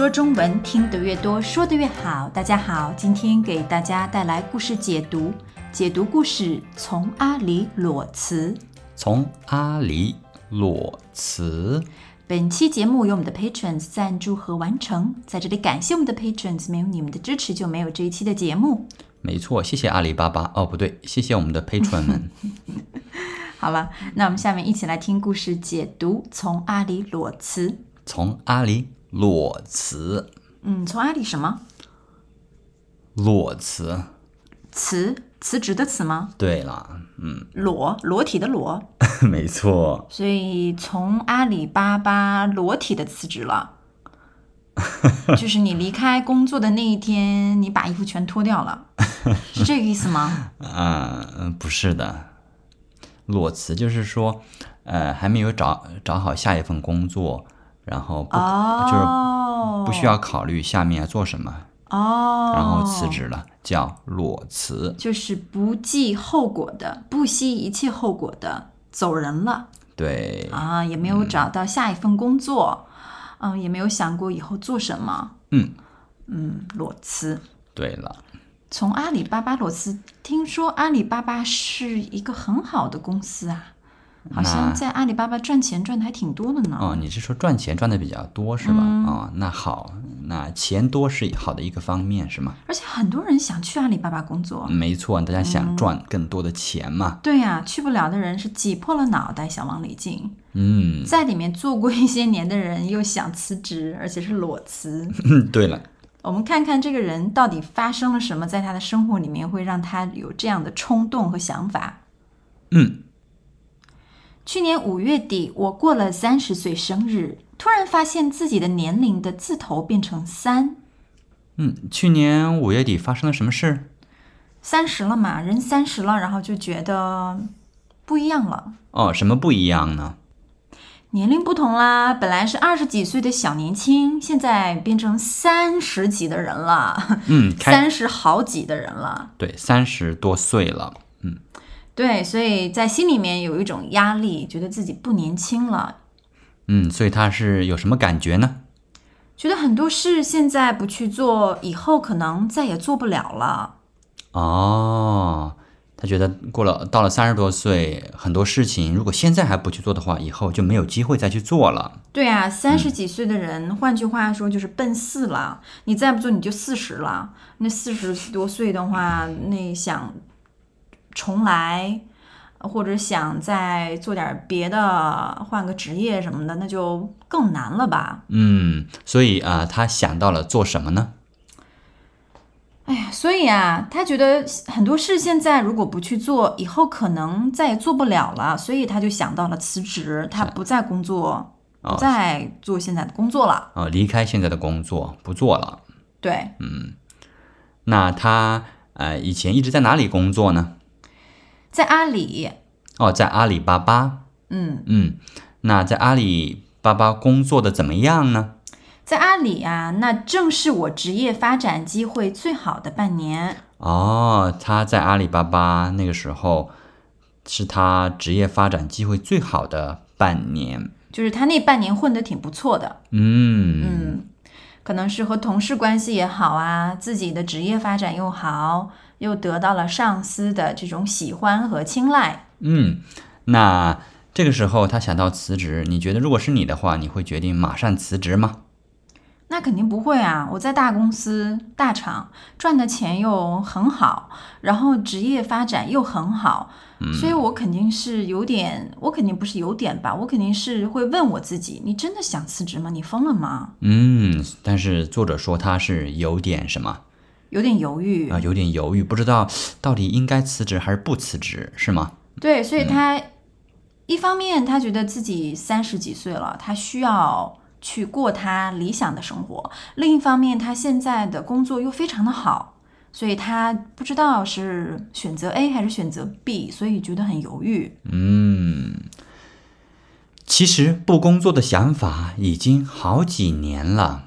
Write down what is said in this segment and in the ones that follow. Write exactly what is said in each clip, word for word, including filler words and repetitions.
说中文，听得越多，说得越好。大家好，今天给大家带来故事解读，解读故事从阿里裸辞。 从阿里裸辞。 本期节目由我们的 patrons 赞助和完成，在这里感谢我们的 patrons， 没有你们的支持就没有这一期的节目。 没错，谢谢阿里巴巴。哦，不对，谢谢我们的 patron 们。 好了，那我们下面一起来听故事解读从阿里裸辞。 从阿里裸辞。 嗯，从阿里什么？ 裸辞。 辞辞职的辞吗？ 对了，嗯， 裸裸体的裸。 没错。 所以从阿里巴巴裸体的辞职了。就是你离开工作的那一天，你把衣服全脱掉了，是这个意思吗？ 啊、呃，不是的，裸辞就是说，呃，还没有找找好下一份工作，然后不、哦、就是不需要考虑下面要做什么， 哦， 然后辞职了，叫裸辞， 就是不计后果的，不惜一切后果的走人了。 对啊，也没有找到下一份工作。嗯嗯，也没有想过以后做什么。 嗯嗯，裸辞。对了， 从阿里巴巴裸辞，听说阿里巴巴是一个很好的公司啊，好像在阿里巴巴赚钱赚的还挺多的呢。 哦，你是说赚钱赚的比较多是吧？嗯、哦，那好，那钱多是好的一个方面是吗？ 而且很多人想去阿里巴巴工作。 没错，大家想赚更多的钱嘛。 嗯、对呀、啊，去不了的人是挤破了脑袋想往里进。 嗯， 在里面做过一些年的人又想辞职，而且是裸辞。 对了， 我们看看这个人到底发生了什么，在他的生活里面会让他有这样的冲动和想法。 嗯， 去年五月底，我过了三十岁生日，突然发现自己的年龄的字头变成三。 嗯，去年五月底发生了什么事？ 三十了嘛，人三十了，然后就觉得不一样了。 哦，什么不一样呢？ 年龄不同啦，本来是二十几岁的小年轻，现在变成三十几的人了。 嗯， 三十好几的人了。 对，三十多岁了。嗯， 对，所以在心里面有一种压力，觉得自己不年轻了。 嗯，所以他是有什么感觉呢？ 觉得很多事现在不去做，以后可能再也做不了了。 哦。他觉得过了到了三十多岁，很多事情如果现在还不去做的话，以后就没有机会再去做了。 对啊，三十几岁的人、嗯、换句话说就是奔四了，你再不做你就四十了。那四十多岁的话，那想重来或者想再做点别的，换个职业什么的，那就更难了吧。 嗯，所以啊、呃，他想到了做什么呢？ 哎呀，所以啊，他觉得很多事现在如果不去做，以后可能再也做不了了，所以他就想到了辞职，他不再工作，不再做现在的工作了。 哦，离开现在的工作，不做了。 对， 嗯，那他呃以前一直在哪里工作呢？ 在阿里。 哦，在阿里巴巴。 嗯嗯，那在阿里巴巴工作的怎么样呢？ 在阿里啊，那正是我职业发展机会最好的半年。 哦，他在阿里巴巴那个时候是他职业发展机会最好的半年， 就是他那半年混得挺不错的。 嗯嗯，可能是和同事关系也好啊，自己的职业发展又好，又得到了上司的这种喜欢和青睐。 嗯，那这个时候他想到辞职，你觉得如果是你的话，你会决定马上辞职吗？ 那肯定不会啊！我在大公司大厂赚的钱又很好，然后职业发展又很好、嗯、所以我肯定是有点我肯定不是有点吧，我肯定是会问我自己，你真的想辞职吗？你疯了吗？ 嗯，但是作者说他是有点什么？ 有点犹豫啊，有点犹豫，不知道到底应该辞职还是不辞职，是吗？ 对，所以他、嗯、一方面他觉得自己三十几岁了，他需要去过他理想的生活，另一方面他现在的工作又非常的好，所以他不知道是选择 A 还是选择 B， 所以觉得很犹豫。 嗯，其实不工作的想法已经好几年了，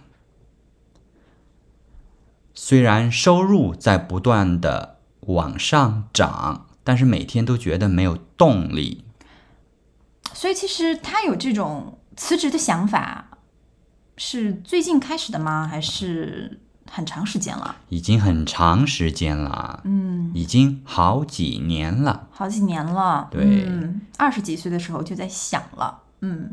虽然收入在不断的往上涨，但是每天都觉得没有动力。 所以其实他有这种辞职的想法， 是最近开始的吗？还是很长时间了？ 已经很长时间了， 嗯， 已经好几年了。 好几年了。 对， 嗯，二十几岁的时候就在想了。嗯，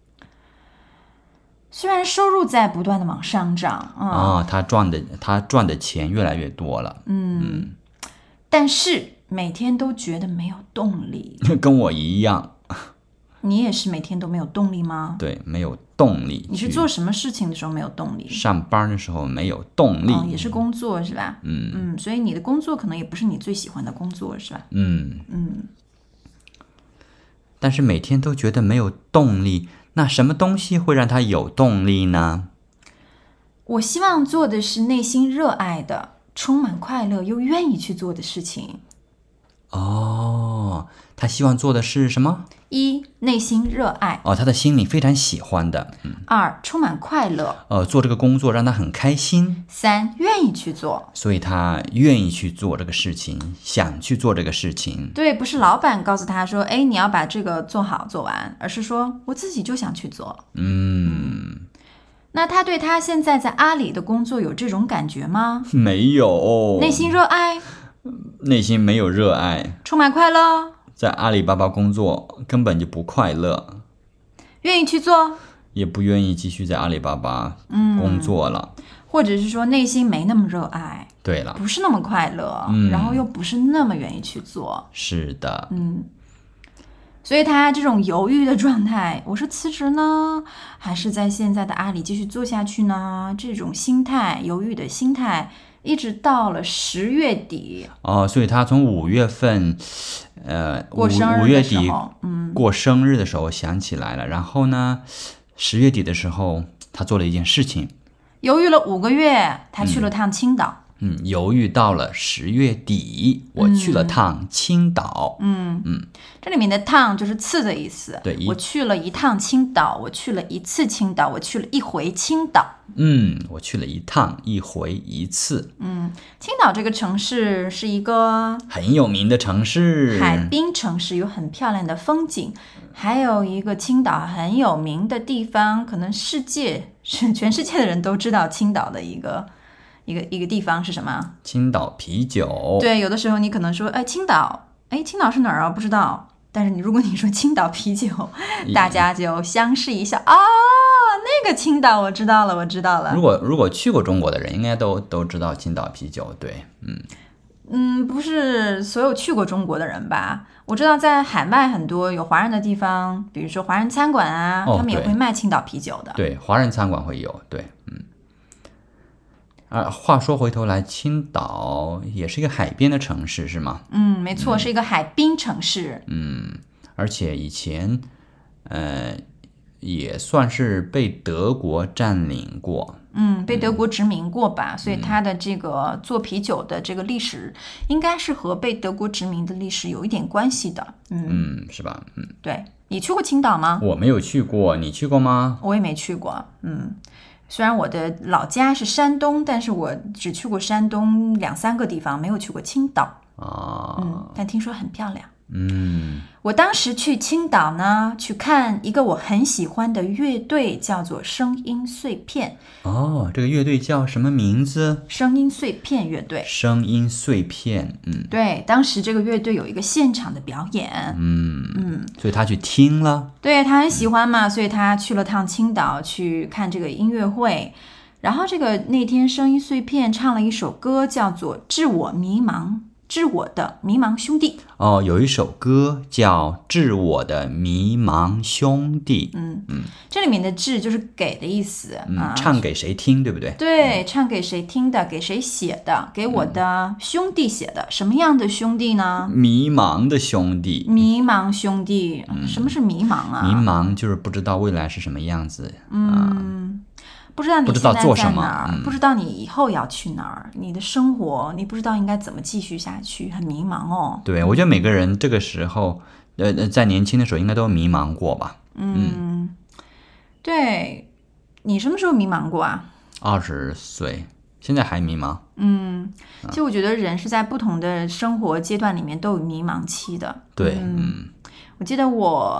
虽然收入在不断的往上涨，嗯、 哦，他赚的他赚的钱越来越多了。 嗯，但是每天都觉得没有动力。 跟我一样。 你也是每天都没有动力吗？ 对，没有动力。 你是做什么事情的时候没有动力？ 上班的时候没有动力。 哦，也是工作是吧？ 嗯嗯，所以你的工作可能也不是你最喜欢的工作是吧？ 嗯嗯， 但是每天都觉得没有动力，那什么东西会让他有动力呢？ 我希望做的是内心热爱的、充满快乐又愿意去做的事情。 哦，他希望做的是什么？ 一、内心热爱。 哦，他的心里非常喜欢的。嗯， 二、充满快乐。 呃，做这个工作让他很开心。 三、愿意去做。 所以他愿意去做这个事情，想去做这个事情。 对，不是老板告诉他说，哎，你要把这个做好做完，而是说我自己就想去做。 嗯， 那他对他现在在阿里的工作有这种感觉吗？ 没有。 内心热爱。 内心没有热爱， 充满快乐， 在阿里巴巴工作根本就不快乐， 愿意去做， 也不愿意继续在阿里巴巴工作了。 嗯，或者是说内心没那么热爱， 对了， 不是那么快乐， 嗯， 然后又不是那么愿意去做。 是的， 嗯，所以他这种犹豫的状态，我是辞职呢，还是在现在的阿里继续做下去呢？这种心态，犹豫的心态。一直到了十月底哦，所以他从五月份，呃， 过生日五月底， 嗯， 过生日的时候想起来了，然后呢，十月底的时候，他做了一件事情， 犹豫了五个月，他去了趟青岛。 嗯，犹豫到了十月底，我去了趟青岛。 嗯嗯， 这里面的趟就是次的意思。 对， 我去了一趟青岛，我去了一次青岛，我去了一回青岛。 嗯，我去了一趟，一回一次。 嗯，青岛这个城市是一个很有名的城市， 海滨城市，有很漂亮的风景。还有一个青岛很有名的地方，可能世界是全世界的人都知道青岛的一个一个一个地方是什么？ 青岛啤酒。 对，有的时候你可能说，哎，青岛，哎，青岛是哪儿啊？不知道。但是你如果你说青岛啤酒，大家就相视一笑啊。那个青岛我知道了，我知道了。 如果如果去过中国的人，应该都都知道青岛啤酒。对，嗯嗯，不是所有去过中国的人吧？我知道在海外很多有华人的地方，比如说华人餐馆啊， 哦、 他们也会卖青岛啤酒的。 对，华人餐馆会有。对，嗯。啊，话说回头来，青岛也是一个海边的城市，是吗？ 嗯，没错，嗯、是一个海滨城市。 嗯，而且以前，呃。也算是被德国占领过， 嗯，被德国殖民过吧，嗯、所以它的这个做啤酒的这个历史，应该是和被德国殖民的历史有一点关系的，嗯， 嗯是吧？嗯， 对，你去过青岛吗？ 我没有去过，你去过吗？ 我也没去过，嗯，虽然我的老家是山东，但是我只去过山东两三个地方，没有去过青岛， 啊， 嗯，但听说很漂亮。 嗯， 我当时去青岛呢，去看一个我很喜欢的乐队，叫做声音碎片。 哦，这个乐队叫什么名字？ 声音碎片乐队。 声音碎片，嗯， 对，当时这个乐队有一个现场的表演， 嗯嗯，所以他去听了， 对，他很喜欢嘛，所以他去了趟青岛去看这个音乐会。然后这个那天声音碎片唱了一首歌，叫做《致我迷茫》。致我的迷茫兄弟哦，有一首歌叫《致我的迷茫兄弟》。 嗯嗯，这里面的致就是给的意思、 嗯啊， 唱给谁听，对不对？ 对，唱给谁听的？给谁写的？给我的兄弟写的。什么样的兄弟呢？ 迷茫的兄弟。 迷茫兄弟，嗯、什么是迷茫啊？ 迷茫就是不知道未来是什么样子。 嗯。 啊不知道你不知道做什么， 嗯、不知道你以后要去哪儿，你的生活你不知道应该怎么继续下去，很迷茫哦。 对，我觉得每个人这个时候，呃，在年轻的时候应该都迷茫过吧。 嗯，嗯对，你什么时候迷茫过啊？ 二十岁，现在还迷茫。 嗯，其实我觉得人是在不同的生活阶段里面都有迷茫期的。 对， 嗯， 嗯我记得我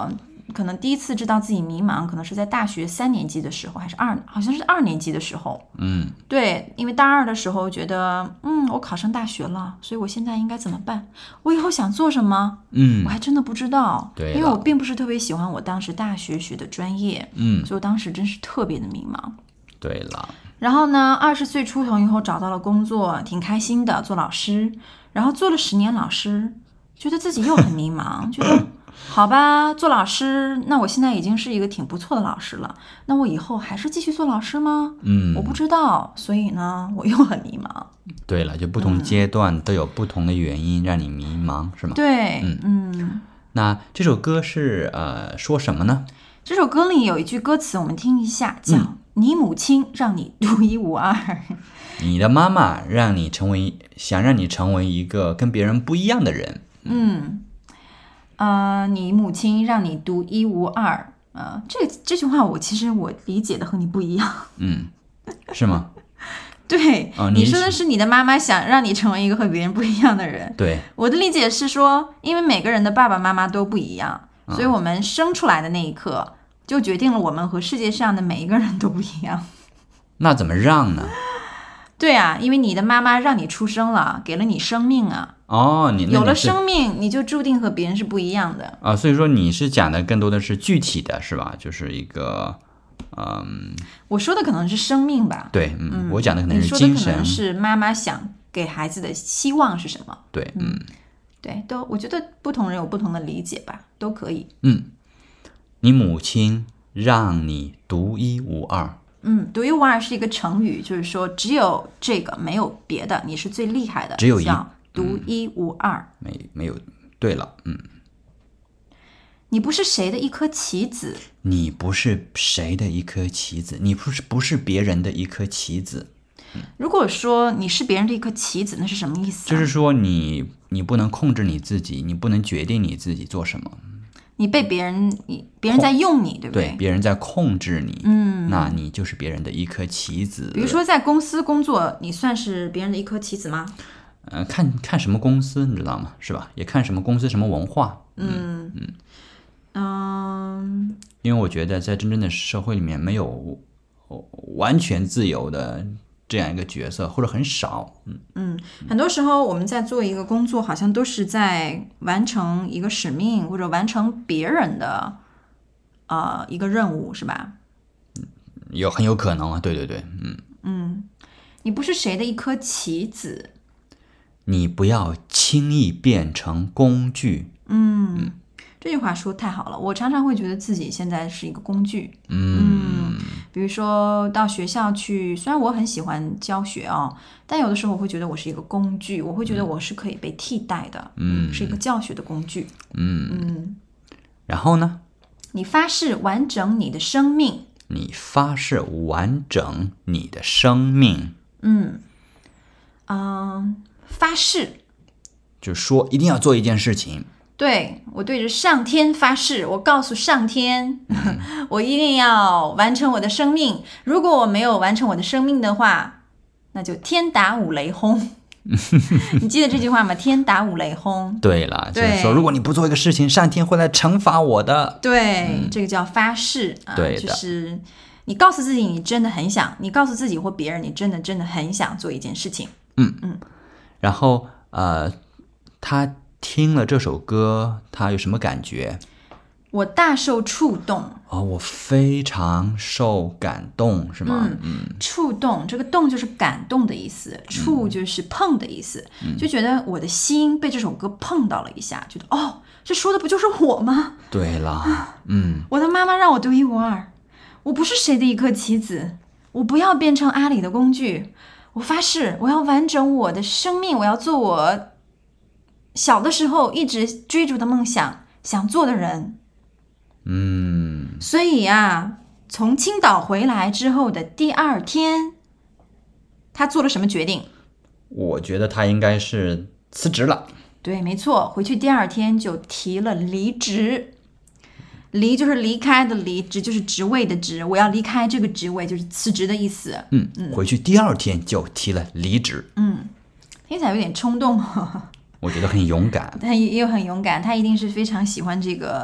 可能第一次知道自己迷茫，可能是在大学三年级的时候，还是二，好像是二年级的时候。 嗯， 对，因为大二的时候觉得，嗯，我考上大学了，所以我现在应该怎么办？我以后想做什么？ 嗯， 我还真的不知道。 对， 因为我并不是特别喜欢我当时大学学的专业， 嗯， 所以我当时真是特别的迷茫。 对了。 然后呢，二十岁出头以后找到了工作，挺开心的，做老师。然后做了十年老师，觉得自己又很迷茫，觉得好吧，做老师，那我现在已经是一个挺不错的老师了，那我以后还是继续做老师吗？ 嗯， 我不知道，所以呢，我又很迷茫。 对了，就不同阶段都有不同的原因让你迷茫，是吗？ 对， 嗯嗯。 那这首歌是呃说什么呢？ 这首歌里有一句歌词，我们听一下，叫、嗯、你母亲让你独一无二。 你的妈妈让你成为，想让你成为一个跟别人不一样的人。 嗯，呃，你母亲让你独一无二。呃，这这句话我其实我理解的和你不一样。 嗯，是吗？ 对、 哦、 你, 你说的是你的妈妈想让你成为一个和别人不一样的人。 对， 我的理解是说，因为每个人的爸爸妈妈都不一样，嗯、所以我们生出来的那一刻就决定了我们和世界上的每一个人都不一样。 那怎么让呢？ 对啊，因为你的妈妈让你出生了，给了你生命啊。 哦，你有了生命，你就注定和别人是不一样的啊。所以说你是讲的更多的是具体的，是吧？就是一个，嗯， 我说的可能是生命吧。 对，嗯， 嗯我讲的可能是精神。 你说的可能是妈妈想给孩子的希望是什么？ 对，嗯， 嗯对，都我觉得不同人有不同的理解吧，都可以。 嗯，你母亲让你独一无二。 嗯，独一无二是一个成语，就是说只有这个没有别的，你是最厉害的， 只有一叫独一无二。 嗯、没没有，对了，嗯， 你不是谁的一颗棋子， 你不是谁的一颗棋子，你不是不是别人的一颗棋子。 嗯、如果说你是别人的一颗棋子，那是什么意思、啊？ 就是说你你不能控制你自己，你不能决定你自己做什么。 你被别人，你别人在用你，对不对？ 对，别人在控制你， 嗯， 那你就是别人的一颗棋子。 比如说在公司工作，你算是别人的一颗棋子吗？ 呃，看看什么公司，你知道吗？是吧？也看什么公司，什么文化。 嗯嗯嗯。 因为我觉得在真正的社会里面，没有完全自由的这样一个角色，或者很少。嗯嗯，很多时候我们在做一个工作，好像都是在完成一个使命，或者完成别人的呃一个任务，是吧？ 有很有可能啊，对对对，嗯嗯，你不是谁的一颗棋子， 你不要轻易变成工具。 嗯。嗯，这句话说太好了，我常常会觉得自己现在是一个工具。 嗯， 嗯比如说到学校去，虽然我很喜欢教学哦，但有的时候我会觉得我是一个工具，我会觉得我是可以被替代的， 嗯， 是一个教学的工具。 嗯嗯， 然后呢？ 你发誓完整你的生命。 你发誓完整你的生命。 嗯嗯，发誓就是说一定要做一件事情。 对，我对着上天发誓，我告诉上天、嗯、我一定要完成我的生命，如果我没有完成我的生命的话，那就天打五雷轰。你记得这句话吗？天打五雷轰。 对了，就是说如果你不做一个事情，上天会来惩罚我的。 对、 嗯、 这个叫发誓、啊、 对的， 就是你告诉自己你真的很想，你告诉自己或别人你真的真的很想做一件事情。 嗯嗯，然后呃他听了这首歌，他有什么感觉？ 我大受触动。 哦，我非常受感动，是吗？ 嗯嗯，触动，这个动就是感动的意思，触就是碰的意思、嗯、就觉得我的心被这首歌碰到了一下，觉得哦，这说的不就是我吗？ 对了，嗯， 我的妈妈让我独一无二，我不是谁的一颗棋子，我不要变成阿里的工具，我发誓我要完整我的生命，我要做我小的时候一直追逐的梦想，想做的人。 嗯， 所以啊，从青岛回来之后的第二天，他做了什么决定？ 我觉得他应该是辞职了。 对，没错，回去第二天就提了离职。离就是离开的离，职就是职位的职，我要离开这个职位，就是辞职的意思。 嗯嗯，回去第二天就提了离职。 嗯，听起来有点冲动。 我觉得很勇敢。 他也有很勇敢，他一定是非常喜欢这个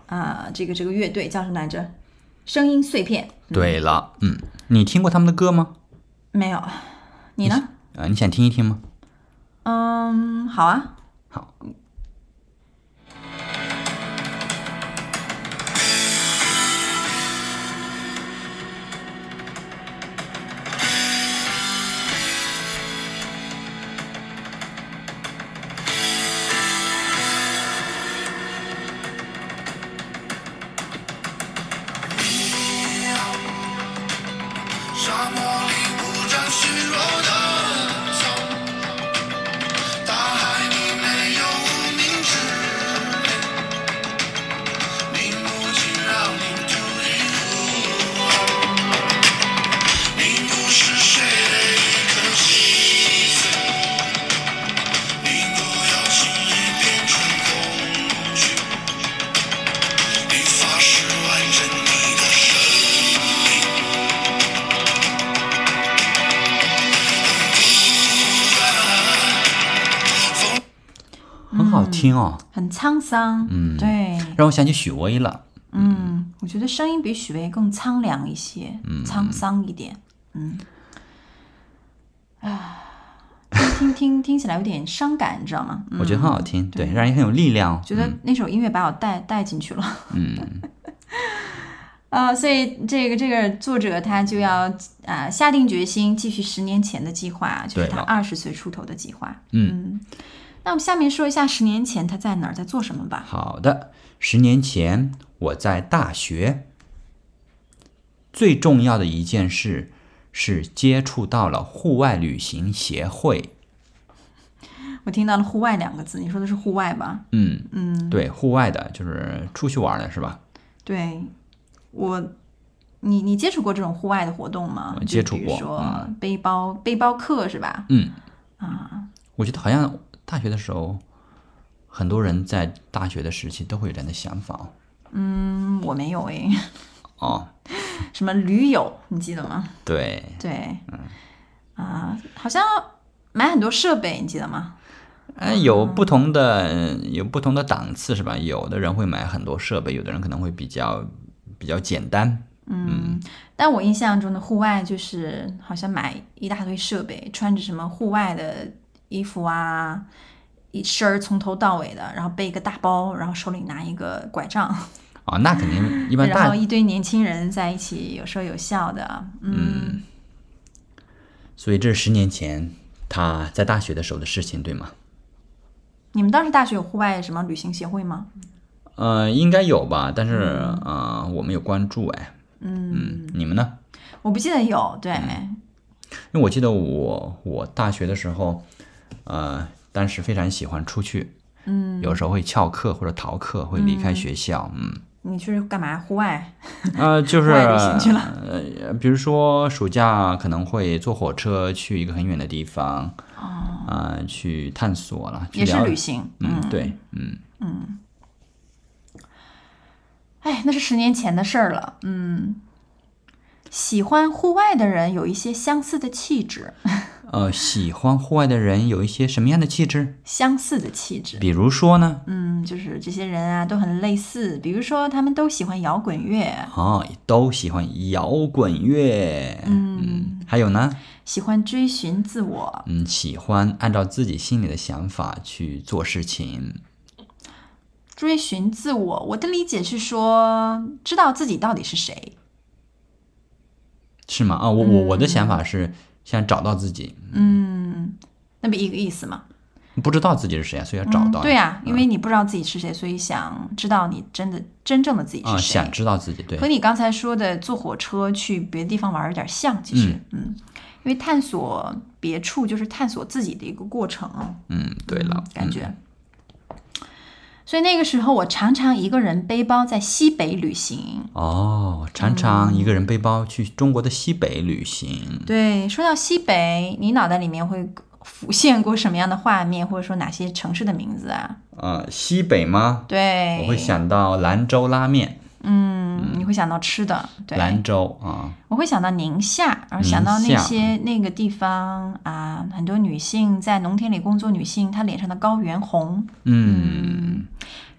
啊、呃，这个这个乐队叫什么来着？声音碎片。 嗯、对了，嗯，你听过他们的歌吗？ 没有，你呢？ 你呃，你想听一听吗？ 嗯，好啊。 好。很好听哦， 很沧桑， 嗯， 对， 让我想起许巍了。 嗯，我觉得声音比许巍更苍凉一些，嗯、沧桑一点，嗯，啊，听听听起来有点伤感，你知道吗？ 嗯、我觉得很好听，对，对让人很有力量。 觉得那首音乐把我带、嗯、带进去了， 嗯， 呃，所以这个这个作者他就要啊、呃、下定决心继续十年前的计划，就是他二十岁出头的计划，嗯。嗯那我们下面说一下十年前他在哪儿，在做什么吧。 好的，十年前我在大学，最重要的一件事是接触到了户外旅行协会。 我听到了户外两个字，你说的是户外吧？ 嗯嗯， 对，户外的就是出去玩的是吧？ 对，我，你你接触过这种户外的活动吗？ 我接触过， 比如说背包、嗯、背包客是吧？ 嗯啊， 我觉得好像大学的时候，很多人在大学的时期都会有这样的想法。 嗯，我没有诶。 哦， 什么驴友，你记得吗？ 对对， 嗯啊，好像买很多设备，你记得吗？ 哎，有不同的、嗯、有不同的档次是吧？有的人会买很多设备，有的人可能会比较比较简单。 嗯，嗯但我印象中的户外就是好像买一大堆设备，穿着什么户外的衣服啊，一身儿从头到尾的，然后背一个大包，然后手里拿一个拐杖。 哦，那肯定一般大。 然后一堆年轻人在一起，有说有笑的。嗯， 嗯所以这是十年前他在大学的时候的事情，对吗？ 你们当时大学有户外什么旅行协会吗？ 呃，应该有吧，但是、嗯、呃，我没有关注哎。 嗯, 嗯，你们呢？ 我不记得有，对。 嗯因为我记得我我大学的时候，呃，当时非常喜欢出去， 嗯， 有时候会翘课或者逃课，会离开学校，嗯。嗯你去干嘛？户外？ 呃，就是户外旅行去了。 呃，比如说暑假可能会坐火车去一个很远的地方， 哦， 呃，去探索了， 也是旅行。 嗯，嗯对，嗯嗯。哎，那是十年前的事儿了，嗯。喜欢户外的人有一些相似的气质。 呃，喜欢户外的人有一些什么样的气质？ 相似的气质。 比如说呢？ 嗯，就是这些人啊，都很类似。比如说，他们都喜欢摇滚乐。 哦，都喜欢摇滚乐。 嗯, 嗯，还有呢？ 喜欢追寻自我。 嗯，喜欢按照自己心里的想法去做事情。 追寻自我，我的理解是说，知道自己到底是谁。 是吗？啊、哦，我我我的想法是想找到自己。 嗯，那不一个意思吗？ 不知道自己是谁啊，所以要找到。 嗯、对啊，因为你不知道自己是谁，所以想知道你真的真正的自己是谁。 啊、想知道自己，对。 和你刚才说的坐火车去别的地方玩有点像，其实，嗯, 嗯，因为探索别处就是探索自己的一个过程。 嗯，对了， 嗯、感觉。嗯所以那个时候，我常常一个人背包在西北旅行。 哦，常常一个人背包去中国的西北旅行。 嗯、对，说到西北，你脑袋里面会浮现过什么样的画面，或者说哪些城市的名字啊？ 呃，西北吗？ 对， 我会想到兰州拉面。 嗯，嗯你会想到吃的，对。 兰州啊， 我会想到宁夏，然后想到那些那个地方啊，很多女性在农田里工作，女性她脸上的高原红。 嗯。嗯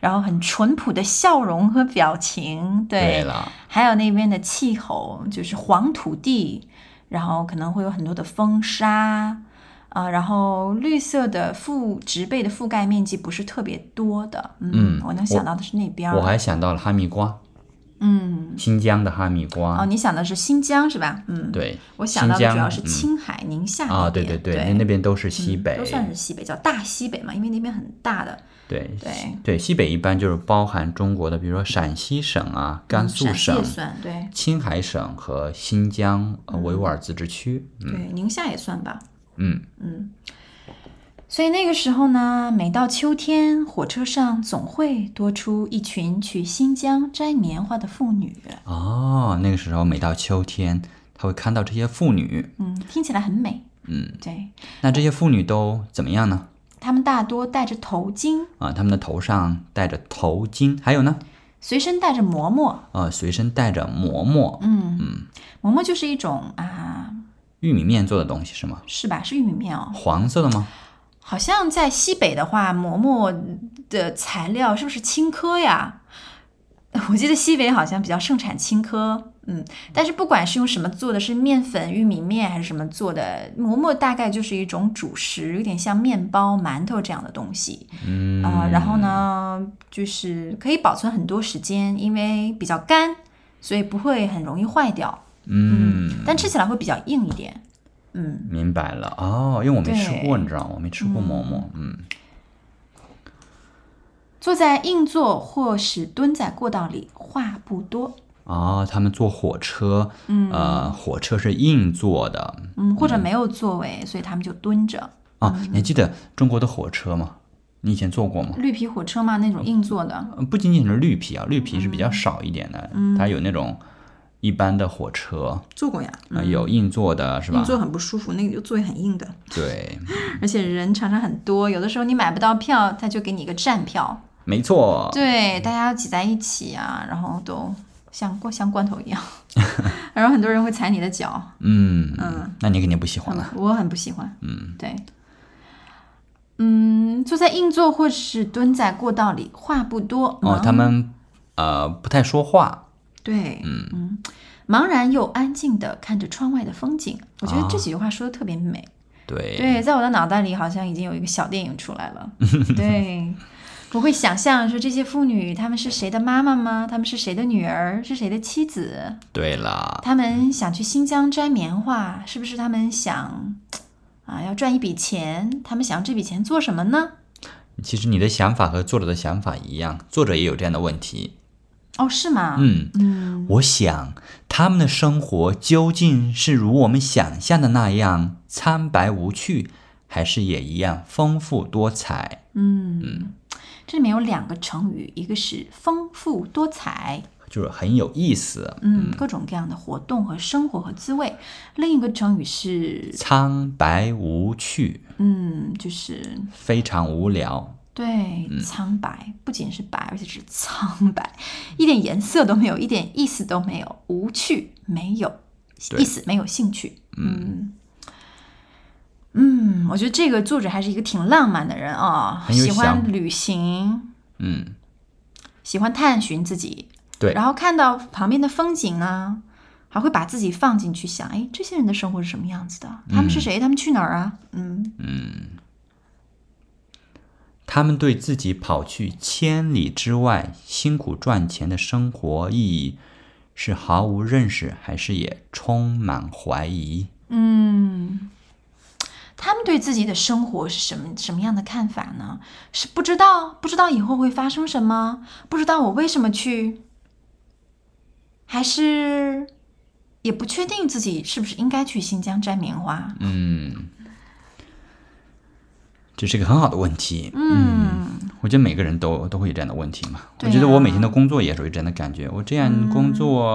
然后很淳朴的笑容和表情，对， 对了， 还有那边的气候就是黄土地，然后可能会有很多的风沙。啊，然后绿色的覆植被的覆盖面积不是特别多的，嗯， 嗯我能想到的是那边。 我还想到了哈密瓜， 嗯， 新疆的哈密瓜。 哦，你想的是新疆是吧？嗯， 对， 我想到的主要是新疆青海、嗯、宁夏那边啊，对对对， 那那边都是西北、 嗯，都算是西北，叫大西北嘛，因为那边很大的。 对对对，西北一般就是包含中国的，比如说陕西省啊、甘肃省、 嗯、陕西也算对， 青海省和新疆、呃、维吾尔自治区。 嗯、对，宁夏也算吧。 嗯嗯。所以那个时候呢，每到秋天，火车上总会多出一群去新疆摘棉花的妇女。 哦，那个时候每到秋天，他会看到这些妇女。 嗯，听起来很美。 嗯， 对。 那这些妇女都怎么样呢？ 她们大多戴着头巾啊，她们的头上戴着头巾，还有呢， 随身带着馍馍。 啊，随身带着馍馍。 嗯嗯， 馍馍就是一种啊， 玉米面做的东西是吗？ 是吧？是玉米面哦。 黄色的吗？ 好像在西北的话，馍馍的材料是不是青稞呀？我记得西北好像比较盛产青稞，嗯，但是不管是用什么做的，是面粉、玉米面还是什么做的，馍馍大概就是一种主食，有点像面包、馒头这样的东西， 嗯啊、呃，然后呢，就是可以保存很多时间，因为比较干，所以不会很容易坏掉， 嗯， 嗯，但吃起来会比较硬一点。嗯， 明白了哦，因为我没吃过，你知道吗？我没吃过馍馍。嗯， 坐在硬座或是蹲在过道里，话不多。 哦，他们坐火车， 嗯， 呃，火车是硬座的， 嗯，或者没有座位，嗯、所以他们就蹲着。 哦，嗯、你还记得中国的火车吗？你以前坐过吗？ 绿皮火车吗？那种硬座的？ 不仅仅是绿皮啊，绿皮是比较少一点的，嗯、它有那种。一般的火车坐过呀、 嗯呃，有硬座的是吧？ 硬座很不舒服，那个座位很硬的。 对， 而且人常常很多，有的时候你买不到票，他就给你一个站票。 没错。 对，大家挤在一起啊，然后都像像罐头一样，然后很多人会踩你的脚。 嗯嗯，那你肯定不喜欢了、啊嗯。我很不喜欢。 嗯， 对。嗯，坐在硬座或是蹲在过道里，话不多。 哦，他们呃不太说话。 对， 嗯嗯，茫然又安静地看着窗外的风景，我觉得这几句话说的特别美。 啊、对对，在我的脑袋里好像已经有一个小电影出来了。对，我会想象说这些妇女，她们是谁的妈妈吗？她们是谁的女儿？是谁的妻子？ 对了， 她们想去新疆摘棉花，是不是她们想啊要赚一笔钱？她们想用这笔钱做什么呢？ 其实你的想法和作者的想法一样，作者也有这样的问题。 哦，是吗？ 嗯嗯， 我想他们的生活究竟是如我们想象的那样苍白无趣，还是也一样丰富多彩？ 嗯嗯，这里面有两个成语，一个是丰富多彩， 就是很有意思， 嗯，各种各样的活动和生活和滋味。另一个成语是苍白无趣， 嗯，就是非常无聊。 对，苍白，不仅是白，而且是苍白，一点颜色都没有，一点意思都没有，无趣，没有意思，没有兴趣。嗯嗯，我觉得这个作者还是一个挺浪漫的人啊，喜欢旅行， 嗯， 喜欢探寻自己， 对， 然后看到旁边的风景呢，还会把自己放进去想，哎，这些人的生活是什么样子的？他们是谁？嗯、他们去哪儿啊？嗯嗯。他们对自己跑去千里之外辛苦赚钱的生活意义是毫无认识，还是也充满怀疑？ 嗯，他们对自己的生活是什么什么样的看法呢？是不知道，不知道以后会发生什么，不知道我为什么去，还是也不确定自己是不是应该去新疆摘棉花？ 嗯。这是一个很好的问题， 嗯， 嗯我觉得每个人都都会有这样的问题嘛。 啊、 我觉得我每天的工作也属于这样的感觉。我这样工作，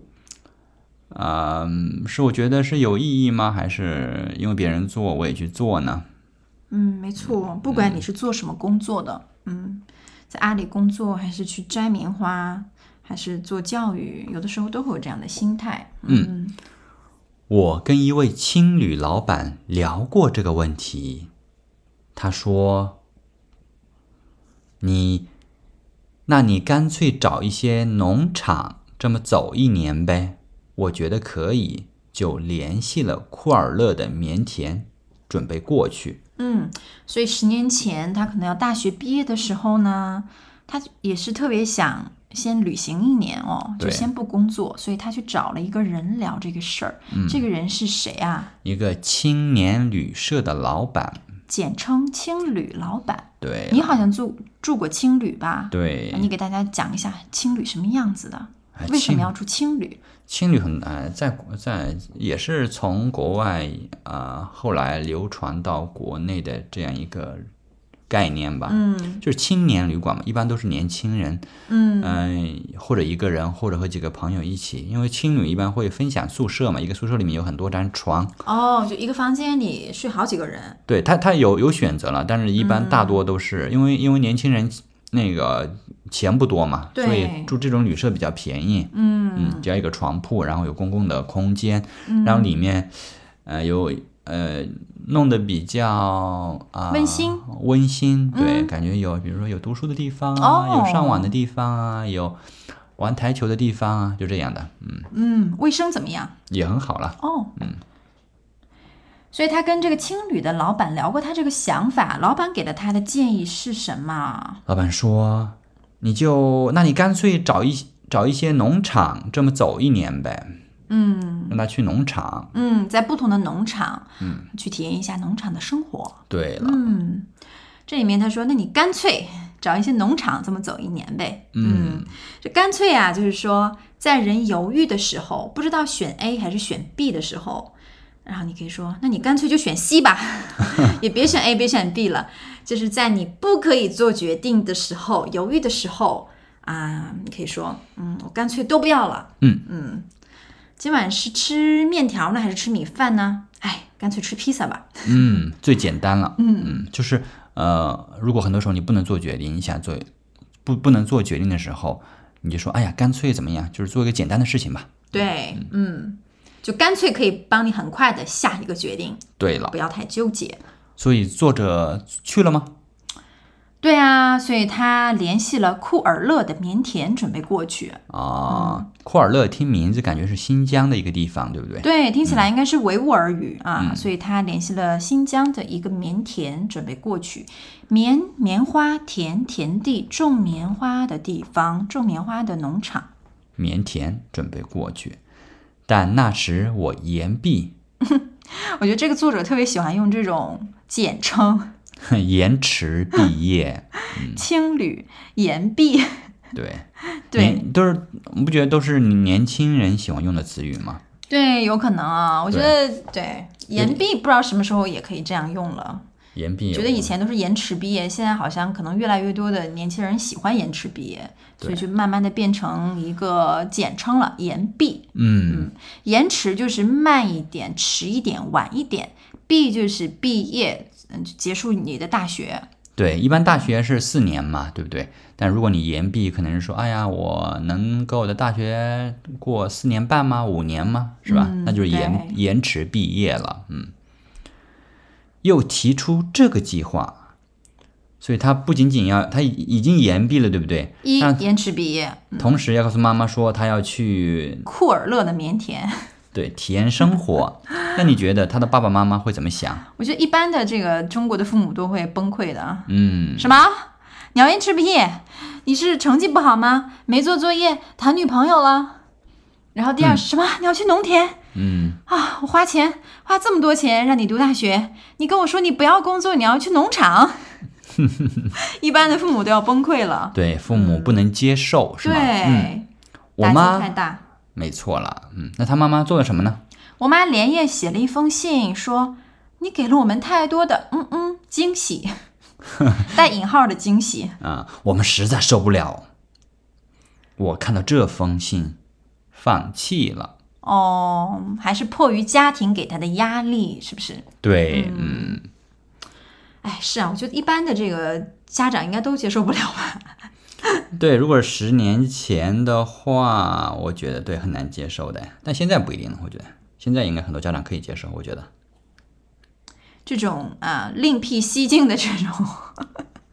啊、嗯呃，是我觉得是有意义吗？还是因为别人做我也去做呢？ 嗯，没错，不管你是做什么工作的，嗯，在阿里工作，还是去摘棉花，还是做教育，有的时候都会有这样的心态。嗯， 嗯我跟一位青旅老板聊过这个问题。他说：“你那你干脆找一些农场这么走一年呗，我觉得可以，就联系了库尔勒的棉田，准备过去。 嗯，所以十年前他可能要大学毕业的时候呢，他也是特别想先旅行一年哦，就先不工作，所以他去找了一个人聊这个事儿。嗯、这个人是谁啊？ 一个青年旅社的老板， 简称青旅老板。 对， 你好像住住过青旅吧？ 对， 你给大家讲一下青旅什么样子的？为什么要住青旅？ 青旅很呃，在在也是从国外啊、呃、后来流传到国内的这样一个概念吧。 嗯， 就是青年旅馆嘛，一般都是年轻人， 嗯、 呃，或者一个人，或者和几个朋友一起，因为青旅一般会分享宿舍嘛，一个宿舍里面有很多张床。 哦，就一个房间里睡好几个人。 对，他他有有选择了，但是一般大多都是、嗯、因为因为年轻人那个钱不多嘛，所以住这种旅社比较便宜。 嗯嗯，只要一个床铺，然后有公共的空间，嗯、然后里面呃有呃弄得比较啊、呃、 温馨温馨，对、 嗯， 感觉有比如说有读书的地方啊、 哦， 有上网的地方啊，有玩台球的地方啊，就这样的。嗯嗯，卫生怎么样？ 也很好了。 哦， 嗯。 所以他跟这个青旅的老板聊过他这个想法，老板给了他的建议是什么？ 老板说，你就那你干脆找一找一些农场这么走一年呗。 嗯， 让他去农场。 嗯，在不同的农场， 嗯， 去体验一下农场的生活。 对了。 嗯，这里面他说，那你干脆找一些农场这么走一年呗。 嗯， 这干脆啊，就是说在人犹豫的时候，不知道选 A 还是选 B 的时候，然后你可以说，那你干脆就选 C 吧，也别选 A 别选 B 了，就是在你不可以做决定的时候，犹豫的时候啊，你可以说，嗯，我干脆都不要了。 嗯嗯，今晚是吃面条呢还是吃米饭呢？哎，干脆吃披萨吧。 嗯，最简单了。 嗯嗯，就是呃，如果很多时候你不能做决定，你想做不不能做决定的时候，你就说，哎呀，干脆怎么样，就是做一个简单的事情吧。 对，嗯。嗯，就干脆可以帮你很快的下一个决定。 对了， 不要太纠结。 所以作者去了吗？ 对啊，所以他联系了库尔勒的棉田，准备过去。 啊、嗯，库尔勒听名字感觉是新疆的一个地方，对不对？ 对，听起来应该是维吾尔语、嗯、啊、 嗯， 所以他联系了新疆的一个棉田，准备过去。棉棉花田田地，种棉花的地方，种棉花的农场。 棉田准备过去。但那时我延毕， 我觉得这个作者特别喜欢用这种简称， 延迟毕业， 嗯、青旅延毕， 对对， 都是你不觉得都是年轻人喜欢用的词语吗？ 对，有可能啊，我觉得对延毕不知道什么时候也可以这样用了。 延毕， 觉得以前都是延迟毕业，现在好像可能越来越多的年轻人喜欢延迟毕业，所以就慢慢的变成一个简称了，延毕。 嗯, 嗯，延迟就是慢一点、迟一点、晚一点，毕就是毕业，嗯，结束你的大学。 对，一般大学是四年嘛，对不对？但如果你延毕，可能是说，哎呀，我能够我的大学过四年半吗？五年吗？是吧？ 嗯、 那就是延延迟毕业了。嗯。又提出这个计划，所以他不仅仅要，他已经延毕了，对不对？ 一延迟毕业， 嗯、同时要告诉妈妈说他要去库尔勒的棉田， 对，体验生活。那你觉得他的爸爸妈妈会怎么想？ 我觉得一般的这个中国的父母都会崩溃的。 嗯， 什么？你要延迟毕业？你是成绩不好吗？没做作业，谈女朋友了？然后第二、嗯、什么？你要去农田？ 嗯啊，我花钱花这么多钱让你读大学，你跟我说你不要工作，你要去农场，一般的父母都要崩溃了。 对，父母不能接受，嗯、是吗？ 对， 嗯、我妈妈太大， 没错了。嗯，那他妈妈做了什么呢？ 我妈连夜写了一封信，说你给了我们太多的嗯嗯惊喜，带引号的惊喜啊，我们实在受不了。我看到这封信，放弃了。 哦，还是迫于家庭给他的压力，是不是？ 对，嗯， 哎、嗯，是啊，我觉得一般的这个家长应该都接受不了吧？ 对，如果十年前的话，我觉得对很难接受的，但现在不一定了，我觉得现在应该很多家长可以接受，我觉得这种啊另辟蹊径的这种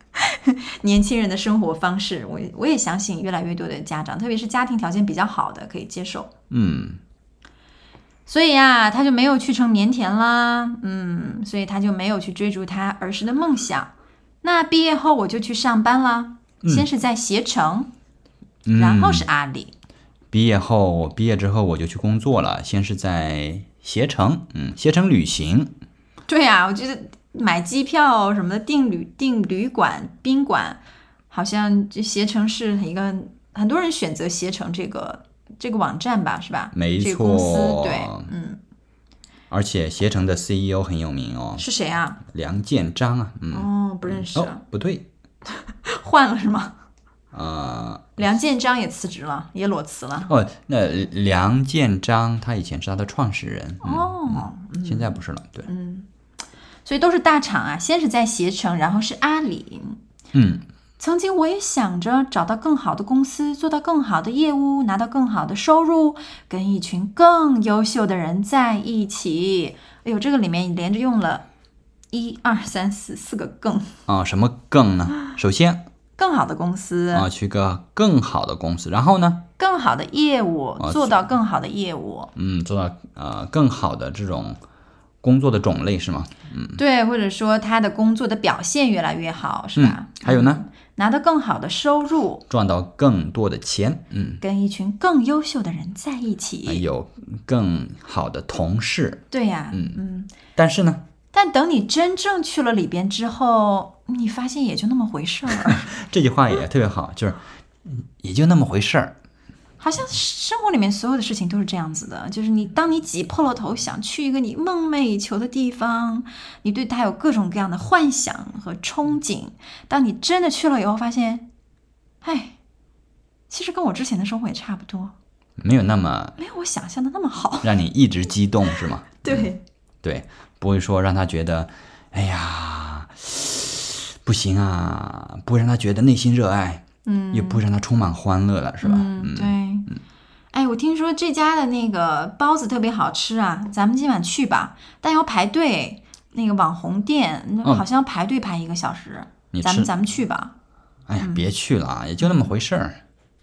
年轻人的生活方式，我我也相信越来越多的家长，特别是家庭条件比较好的可以接受。 嗯， 所以呀、啊，他就没有去成棉田啦，嗯，所以他就没有去追逐他儿时的梦想。那毕业后我就去上班啦，嗯、先是在携程、嗯，然后是阿里。 毕业后，毕业之后我就去工作了，先是在携程，嗯，携程旅行。 对呀、啊，我觉得买机票什么的，订旅订旅馆、宾馆，好像这携程是一个很多人选择携程这个这个网站吧，是吧？ 没错， 这个公司对，嗯。 而且携程的 C E O 很有名哦。 是谁啊？ 梁建章啊，嗯。 哦，不认识、啊。 哦，不对， 换了是吗？ 呃， 梁建章也辞职了，也裸辞了。 哦，那梁建章他以前是他的创始人，嗯、 哦、 嗯，现在不是了，对， 嗯，所以都是大厂啊，先是在携程，然后是阿里， 嗯， 曾经我也想着找到更好的公司，做到更好的业务，拿到更好的收入，跟一群更优秀的人在一起。哎呦，这个里面连着用了一二三四四个更啊、什么更呢？首先。 更好的公司啊，去个更好的公司，然后呢？ 更好的业务， 啊、 做到更好的业务， 嗯，做到呃更好的这种工作的种类是吗？嗯， 对，或者说他的工作的表现越来越好，是吧？ 嗯、还有呢、 嗯？拿到更好的收入， 赚到更多的钱，嗯， 跟一群更优秀的人在一起， 还有更好的同事， 对呀、啊， 嗯嗯， 但是呢？ 但等你真正去了里边之后，你发现也就那么回事儿。 这句话也特别好，就是也就那么回事儿。 好像生活里面所有的事情都是这样子的，就是你当你挤破了头想去一个你梦寐以求的地方，你对它有各种各样的幻想和憧憬，当你真的去了以后发现，哎，其实跟我之前的生活也差不多， 没有那么没有我想象的那么好， 让你一直激动是吗？ 对、 嗯、对，不会说让他觉得哎呀不行啊，不会让他觉得内心热爱，嗯，也不会让他充满欢乐了，是吧？ 嗯，嗯对、嗯，哎，我听说这家的那个包子特别好吃啊，咱们今晚去吧，但要排队，那个网红店、嗯、好像排队排一个小时，咱们咱们去吧。 哎呀，别去了啊，也就那么回事儿。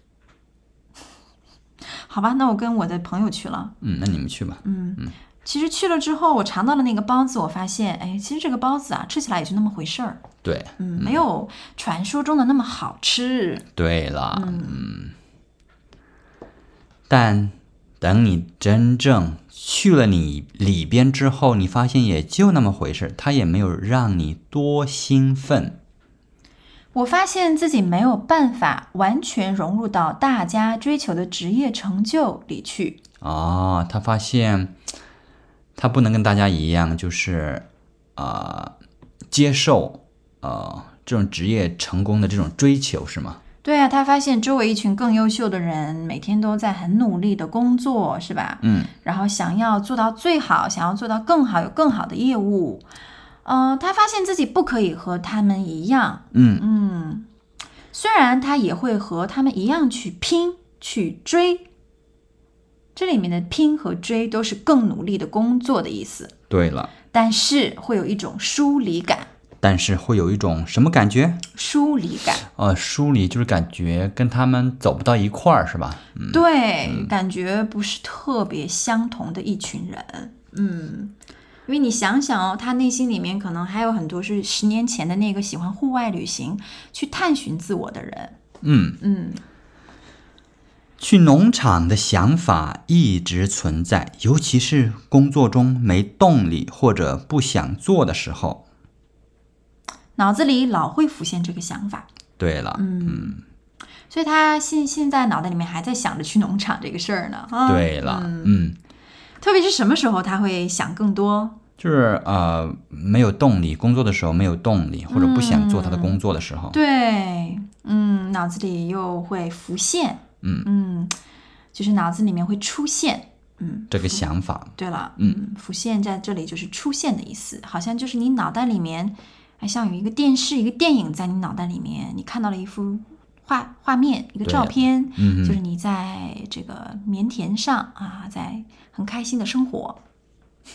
好吧，那我跟我的朋友去了。 嗯，那你们去吧。 嗯嗯，其实去了之后，我尝到了那个包子，我发现，哎，其实这个包子啊，吃起来也就那么回事儿。 对， 嗯，没有传说中的那么好吃。 对了，嗯，嗯但等你真正去了你里边之后，你发现也就那么回事，它也没有让你多兴奋。 我发现自己没有办法完全融入到大家追求的职业成就里去。 哦，他发现他不能跟大家一样，就是呃接受呃这种职业成功的这种追求，是吗？ 对啊，他发现周围一群更优秀的人，每天都在很努力的工作，是吧？ 嗯， 然后想要做到最好，想要做到更好，有更好的业务。呃，他发现自己不可以和他们一样， 嗯嗯，虽然他也会和他们一样去拼去追，这里面的拼和追都是更努力的工作的意思。 对了， 但是会有一种疏离感。 但是会有一种什么感觉？ 疏离感。 呃，疏离就是感觉跟他们走不到一块儿，是吧？嗯、 对、嗯，感觉不是特别相同的一群人。嗯。因为你想想哦，他内心里面可能还有很多是十年前的那个喜欢户外旅行、去探寻自我的人。 嗯嗯， 去农场的想法一直存在，尤其是工作中没动力或者不想做的时候， 脑子里老会浮现这个想法。 对了，嗯， 嗯所以他现现在脑袋里面还在想着去农场这个事儿呢。啊、 对了，嗯。 嗯特别是什么时候他会想更多？ 就是呃没有动力，工作的时候没有动力，或者不想做他的工作的时候。 嗯、对，嗯，脑子里又会浮现， 嗯嗯，就是脑子里面会出现，嗯， 这个想法。 对了，嗯，浮现在这里就是出现的意思，好像就是你脑袋里面，还像有一个电视、一个电影在你脑袋里面，你看到了一幅画画面，一个照片， 嗯， 就是你在这个棉田上啊，在很开心的生活。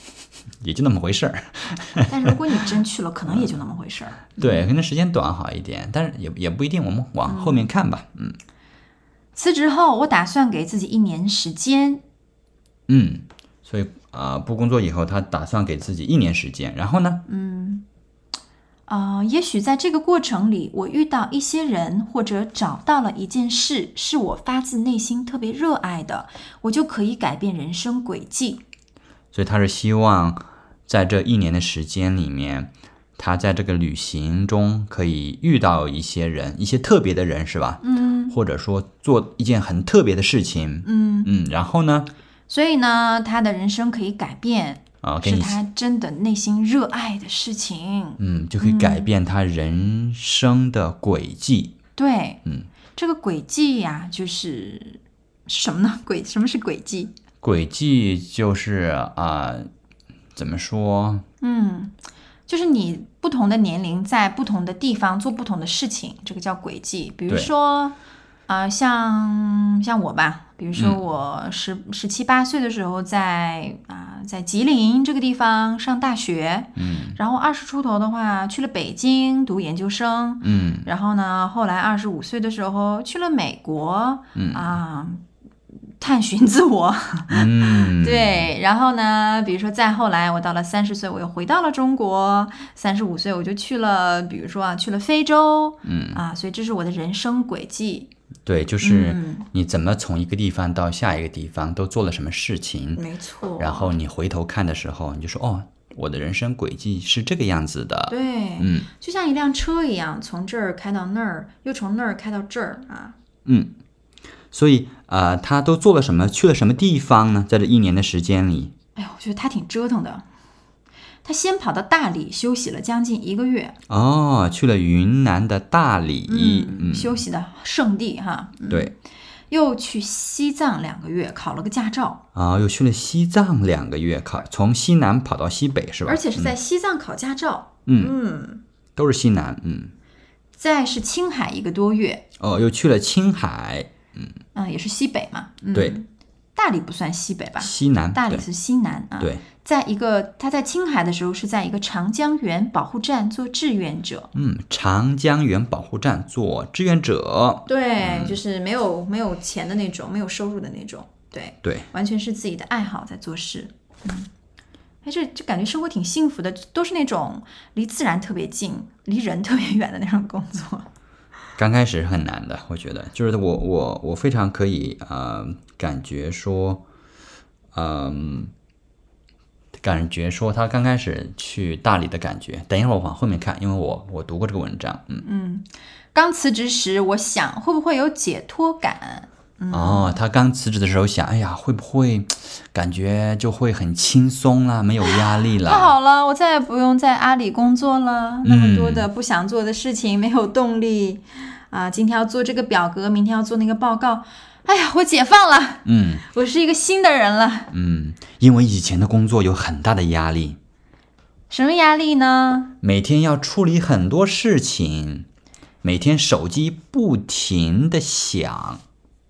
也就那么回事儿。 但是如果你真去了，可能也就那么回事儿。 对，可能时间短好一点，但是也也不一定，我们往后面看吧。嗯， 辞职后，我打算给自己一年时间。 嗯，所以啊、呃，不工作以后，他打算给自己一年时间，然后呢？ 嗯，啊、呃，也许在这个过程里，我遇到一些人，或者找到了一件事，是我发自内心特别热爱的，我就可以改变人生轨迹。 所以他是希望在这一年的时间里面，他在这个旅行中可以遇到一些人，一些特别的人，是吧？ 嗯， 或者说做一件很特别的事情。 嗯嗯，然后呢？ 所以呢，他的人生可以改变， 啊， 是他真的内心热爱的事情。 嗯，就可以改变他人生的轨迹。 嗯、对， 嗯， 这个轨迹呀、啊，就是什么呢？轨什么是轨迹？ 轨迹就是啊、呃，怎么说？ 嗯，就是你不同的年龄在不同的地方做不同的事情，这个叫轨迹。比如说，啊、呃，像像我吧。比如说我十十七八岁的时候在啊、呃、在吉林这个地方上大学， 嗯， 然后二十出头的话去了北京读研究生， 嗯， 然后呢后来二十五岁的时候去了美国， 嗯啊、呃、探寻自我， 嗯， 对，然后呢比如说再后来我到了三十岁我又回到了中国，三十五岁我就去了，比如说啊去了非洲， 嗯啊，所以这是我的人生轨迹。 对，就是你怎么从一个地方到下一个地方都做了什么事情， 没错。 然后你回头看的时候，你就说哦，我的人生轨迹是这个样子的。 对， 嗯， 就像一辆车一样，从这儿开到那儿，又从那儿开到这儿啊。 嗯，所以啊、呃，他都做了什么？去了什么地方呢？在这一年的时间里， 哎呦，我觉得他挺折腾的。他先跑到大理休息了将近一个月。 哦，去了云南的大理， 嗯，嗯休息的圣地哈。 嗯、对。 又去西藏两个月，考了个驾照。 啊、哦，又去了西藏两个月，考从西南跑到西北是吧？ 而且是在西藏考驾照。 嗯嗯， 都是西南。嗯。 再是青海一个多月。 哦，又去了青海。嗯。 啊、嗯，也是西北嘛。嗯、 对。 大理不算西北吧？ 西南。 大理是西南啊。 对。 在一个他在青海的时候是在一个长江源保护站做志愿者。 嗯，长江源保护站做志愿者。 对，嗯、就是没有没有钱的那种，没有收入的那种。对对， 完全是自己的爱好在做事。嗯，哎，这就感觉生活挺幸福的，都是那种离自然特别近、离人特别远的那种工作。 刚开始很难的，我觉得，就是我我我非常可以呃感觉说，嗯、呃。感觉说他刚开始去大理的感觉，等一会儿我往后面看，因为我我读过这个文章。嗯嗯，刚辞职时我想会不会有解脱感、嗯、 哦，他刚辞职的时候想，哎呀，会不会感觉就会很轻松啦，没有压力啦？ 太好了，我再也不用在阿里工作了，那么多的不想做的事情，没有动力啊！今天要做这个表格，明天要做那个报告。哎呀，我解放了， 嗯， 我是一个新的人了， 嗯，因为以前的工作有很大的压力。 什么压力呢？ 每天要处理很多事情，每天手机不停的响。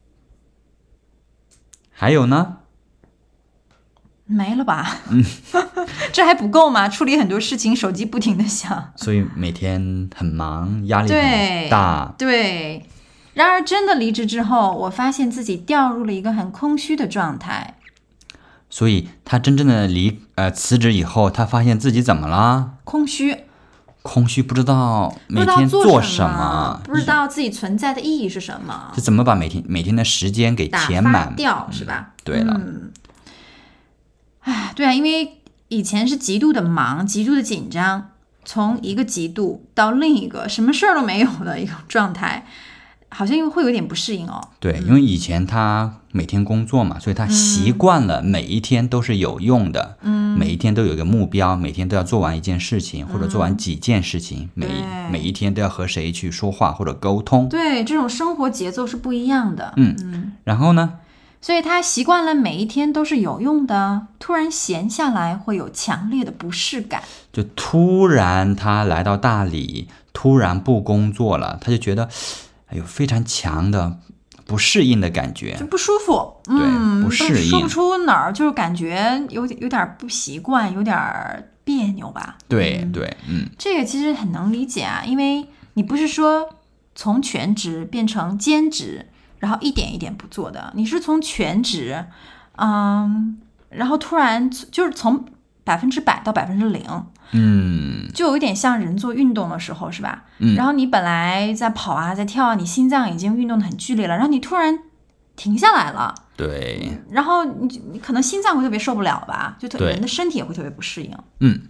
还有呢？ 没了吧？嗯，这还不够吗？处理很多事情，手机不停的响， 所以每天很忙，压力很大。 对。对然而真的离职之后，我发现自己掉入了一个很空虚的状态。 所以他真正的离呃辞职以后，他发现自己怎么了？ 空虚， 空虚，不知道每天做什么， 不知道自己存在的意义是什么， 就怎么把每天每天的时间给填满掉，是吧？ 嗯、对了， 嗯，哎，对啊，因为以前是极度的忙，极度的紧张，从一个极度到另一个什么事儿都没有的一个状态。好像又会有点不适应哦。 对，因为以前他每天工作嘛，所以他习惯了每一天都是有用的，嗯，每一天都有一个目标，每天都要做完一件事情，或者做完几件事情，每每一天都要和谁去说话或者沟通。 对，这种生活节奏是不一样的。 嗯嗯，然后呢？ 所以他习惯了每一天都是有用的，突然闲下来会有强烈的不适感。 就突然他来到大理，突然不工作了，他就觉得。哎呦，非常强的不适应的感觉， 就不舒服， 对， 嗯， 不适应， 说不出哪儿，就是感觉有有点不习惯，有点别扭吧。 对、 嗯、 对，嗯， 这个其实很能理解啊，因为你不是说从全职变成兼职，然后一点一点不做的，你是从全职，嗯，然后突然就是从百分之百到百分之零。 嗯， 就有一点像人做运动的时候，是吧？ 嗯， 然后你本来在跑啊，在跳啊，你心脏已经运动的很剧烈了，然后你突然停下来了， 对， 然后你你可能心脏会特别受不了吧，就特对人的身体也会特别不适应。 嗯，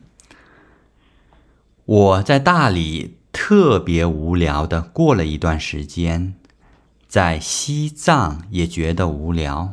我在大理特别无聊的过了一段时间，在西藏也觉得无聊，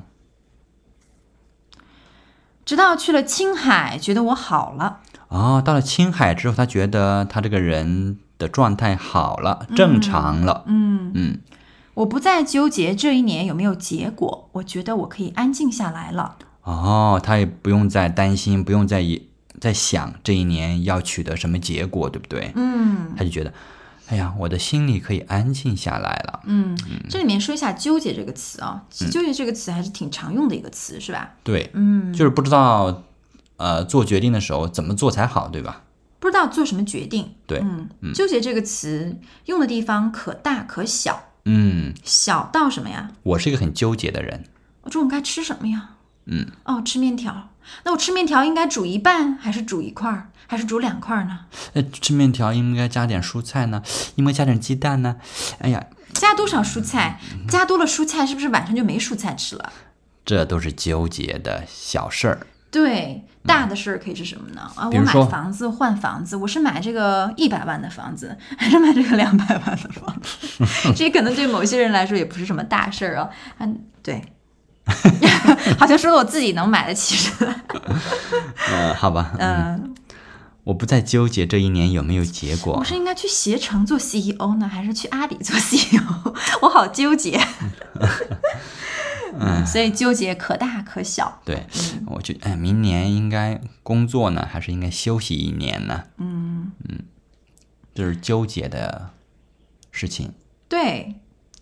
直到去了青海，觉得我好了。 哦，到了青海之后，他觉得他这个人的状态好了，正常了。 嗯嗯， 我不再纠结这一年有没有结果，我觉得我可以安静下来了。 哦，他也不用再担心，不用再在想这一年要取得什么结果，对不对？ 嗯， 他就觉得，哎呀，我的心里可以安静下来了。 嗯，这里面说一下纠结这个词啊，其实纠结这个词还是挺常用的一个词，是吧？ 对， 嗯， 就是不知道。呃，做决定的时候怎么做才好，对吧？ 不知道做什么决定。 对， 嗯， 嗯纠结这个词用的地方可大可小。 嗯， 小到什么呀？ 我是一个很纠结的人。 我中午该吃什么呀？ 嗯， 哦，吃面条。那我吃面条应该煮一半，还是煮一块，还是煮两块呢？ 呃，吃面条应该加点蔬菜呢，应该加点鸡蛋呢。哎呀， 加多少蔬菜？加多了蔬菜，是不是晚上就没蔬菜吃了？ 这都是纠结的小事儿。 对，大的事儿可以是什么呢？啊，我买房子换房子，我是买这个一百万的房子，还是买这个两百万的房子？这可能对某些人来说也不是什么大事儿啊。嗯，对，好像说的我自己能买得起似的。 呃，好吧，嗯，嗯我不再纠结这一年有没有结果。 我是应该去携程做 C E O 呢，还是去阿里做 C E O？ 我好纠结。嗯，所以纠结可大可小。 对，嗯、我觉得，哎，明年应该工作呢，还是应该休息一年呢？ 嗯嗯，这是纠结的事情。 对。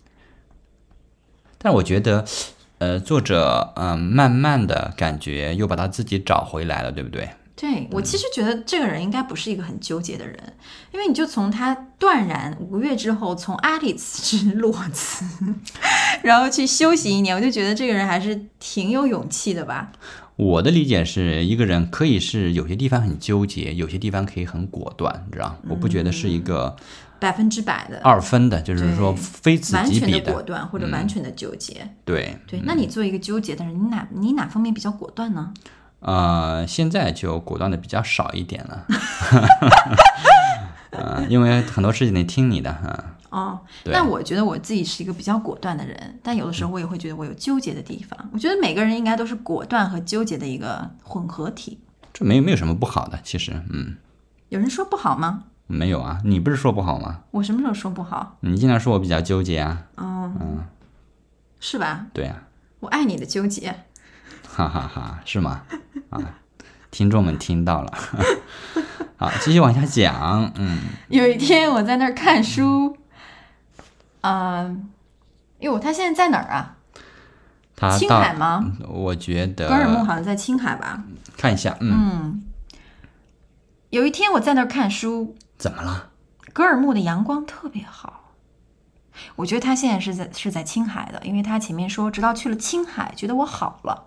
但我觉得，呃，作者嗯、呃，慢慢的感觉又把他自己找回来了，对不对？ 对，我其实觉得这个人应该不是一个很纠结的人，因为你就从他断然五个月之后从阿里辞职裸辞，然后去休息一年，我就觉得这个人还是挺有勇气的吧。 我的理解是一个人可以是有些地方很纠结，有些地方可以很果断，你知道？我不觉得是一个百分之百的二分的，就是说非此即彼完全的果断或者完全的纠结。 嗯、对对，那你作为一个纠结的人，你哪你哪方面比较果断呢？ 呃，现在就果断的比较少一点了，呃，因为很多事情得听你的哈。 哦，那我觉得我自己是一个比较果断的人，但有的时候我也会觉得我有纠结的地方。我觉得每个人应该都是果断和纠结的一个混合体。 这没有没有什么不好的，其实，嗯。 有人说不好吗？ 没有啊，你不是说不好吗？ 我什么时候说不好？ 你经常说我比较纠结啊。 哦， 嗯， 是吧？ 对啊。 我爱你的纠结。 哈哈哈，是吗？啊，听众们听到了。好，继续往下讲。嗯， 有一天我在那儿看书，嗯，哟，他现在在哪儿啊？ 他青海吗？ 我觉得格尔木好像在青海吧。 看一下，嗯。 嗯，有一天我在那儿看书， 怎么了？ 格尔木的阳光特别好。我觉得他现在是在是在青海的，因为他前面说直到去了青海，觉得我好了。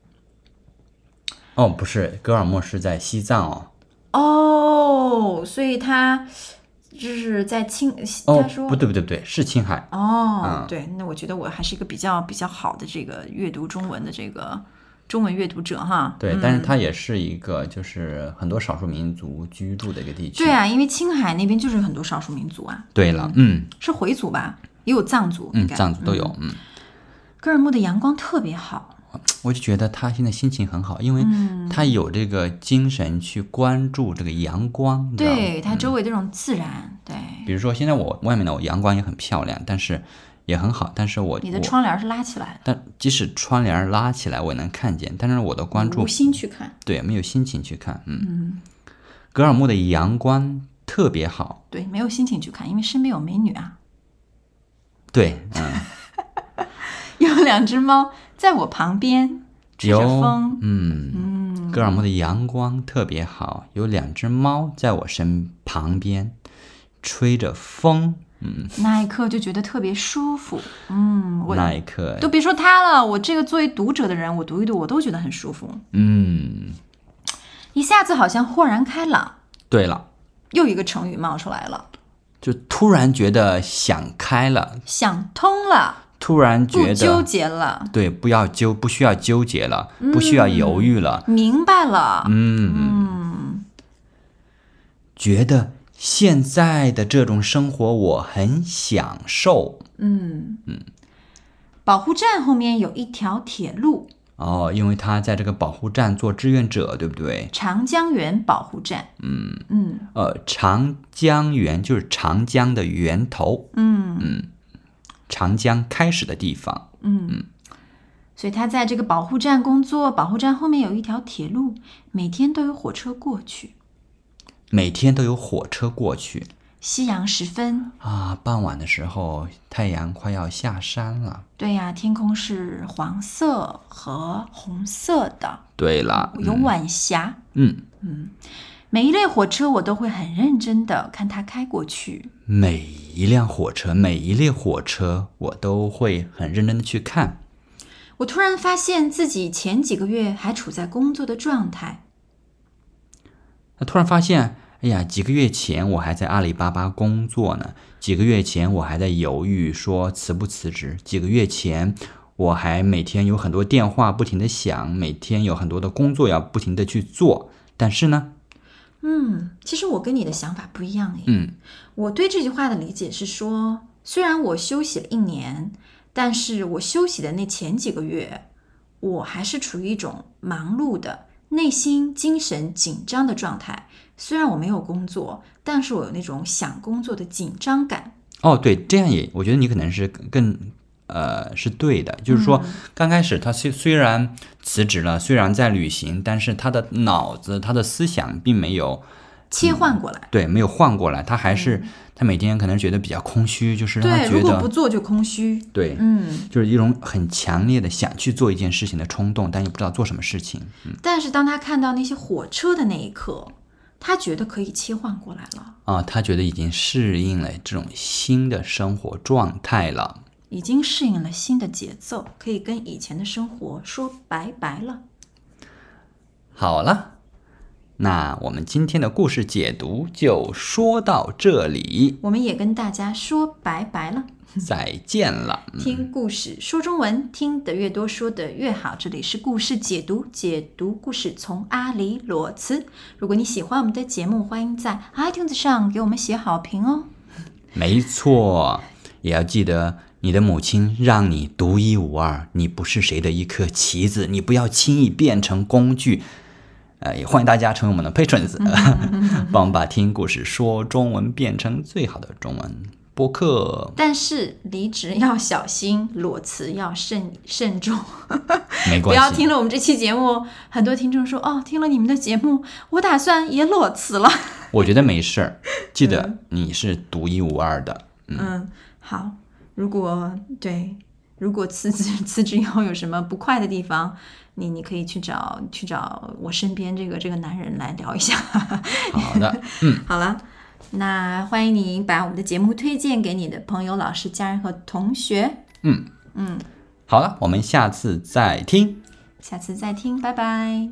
哦，不是，格尔木是在西藏哦。 哦，所以他就是在青， 哦， 他说不对不对不对，是青海。 哦、 嗯， 对，那我觉得我还是一个比较比较好的这个阅读中文的这个中文阅读者哈。 对， 嗯、 但是它也是一个就是很多少数民族居住的一个地区。 对啊，因为青海那边就是很多少数民族啊。 对了，嗯， 是回族吧，也有藏族， 嗯，藏族都有，嗯。 格尔木的阳光特别好。 我就觉得他现在心情很好，因为他有这个精神去关注这个阳光， 对他周围这种自然、嗯，对。 比如说现在我外面的我阳光也很漂亮，但是也很好，但是我你的窗帘是拉起来的， 但即使窗帘拉起来我也能看见，但是我的关注无心去看， 对，没有心情去看，嗯。 嗯格尔木的阳光特别好， 对，没有心情去看，因为身边有美女啊。 对，嗯。 两只猫在我旁边吹着风。 嗯嗯，戈尔木的阳光特别好，有两只猫在我身旁边吹着风。嗯， 那一刻就觉得特别舒服。嗯，我那一刻都别说它了，我这个作为读者的人，我读一读我都觉得很舒服。 嗯， 一下子好像豁然开朗。 对了， 又一个成语冒出来了， 就突然觉得想开了， 想通了， 突然觉得不纠结了。 对，不要纠，不需要纠结了，嗯、不需要犹豫了， 明白了。 嗯嗯，觉得现在的这种生活我很享受。 嗯嗯，保护站后面有一条铁路。 哦，因为他在这个保护站做志愿者，对不对？ 长江源保护站。 嗯嗯， 呃，长江源就是长江的源头。 嗯嗯，长江开始的地方。 嗯嗯，所以他在这个保护站工作，保护站后面有一条铁路，每天都有火车过去。 每天都有火车过去。 夕阳时分啊，傍晚的时候，太阳快要下山了。 对呀，天空是黄色和红色的。 对了， 有晚霞。 嗯嗯，每一列火车我都会很认真的看它开过去。 每一辆火车，每一列火车，我都会很认真的去看。 我突然发现自己前几个月还处在工作的状态。 那突然发现。哎呀，几个月前我还在阿里巴巴工作呢，几个月前我还在犹豫说辞不辞职，几个月前我还每天有很多电话不停的响，每天有很多的工作要不停的去做，但是呢， 嗯，其实我跟你的想法不一样耶。 嗯， 我对这句话的理解是说，虽然我休息了一年，但是我休息的那前几个月，我还是处于一种忙碌的、内心精神紧张的状态。虽然我没有工作，但是我有那种想工作的紧张感。 哦，对，这样也，我觉得你可能是更，呃，是对的。就是说，嗯、刚开始他虽虽然辞职了，虽然在旅行，但是他的脑子、他的思想并没有切换过来、 嗯。对，没有换过来，他还是、嗯、他每天可能觉得比较空虚，就是他觉得对，如果不做就空虚。 对， 嗯， 就是一种很强烈的想去做一件事情的冲动，但又不知道做什么事情。嗯、 但是当他看到那些火车的那一刻。他觉得可以切换过来了啊，他觉得已经适应了这种新的生活状态了， 已经适应了新的节奏，可以跟以前的生活说拜拜了。 好了，那我们今天的故事解读就说到这里， 我们也跟大家说拜拜了。 再见了。 听故事说中文，听得越多说得越好。这里是故事解读，解读故事从阿里裸辞。如果你喜欢我们的节目，欢迎在 iTunes 上给我们写好评哦。 没错，也要记得你的母亲让你独一无二，你不是谁的一颗棋子，你不要轻易变成工具。呃，也欢迎大家成为我们的 patrons， 帮我们把听故事说中文变成最好的中文播客。 但是离职要小心，裸辞要慎慎重。 没关系， 不要听了我们这期节目，很多听众说哦，听了你们的节目，我打算也裸辞了。 我觉得没事儿，记得你是独一无二的。 嗯，嗯好，如果对，如果辞职辞职以后有什么不快的地方，你你可以去找去找我身边这个这个男人来聊一下。 好的，嗯， 好了。那欢迎你把我们的节目推荐给你的朋友、老师、家人和同学。 嗯嗯，好了，我们下次再听。 下次再听，拜拜。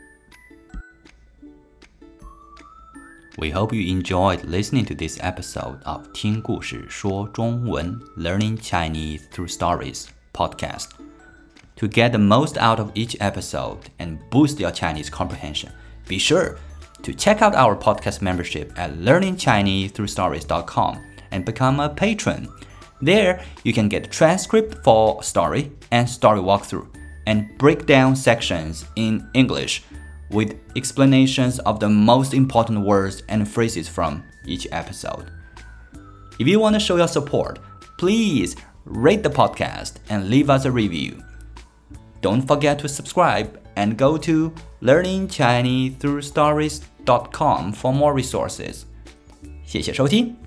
We hope you enjoyed listening to this episode of 听故事说中文 Learning Chinese Through Stories podcast. To get the most out of each episode and boost your Chinese comprehension, be sure to check out our podcast membership at learning chinese through stories dot com and become a patron. There, you can get a transcript for story and story walkthrough and break down sections in English with explanations of the most important words and phrases from each episode. If you want to show your support, please rate the podcast and leave us a review. Don't forget to subscribe and go to learning chinese through stories dot com for more resources. 谢谢收听。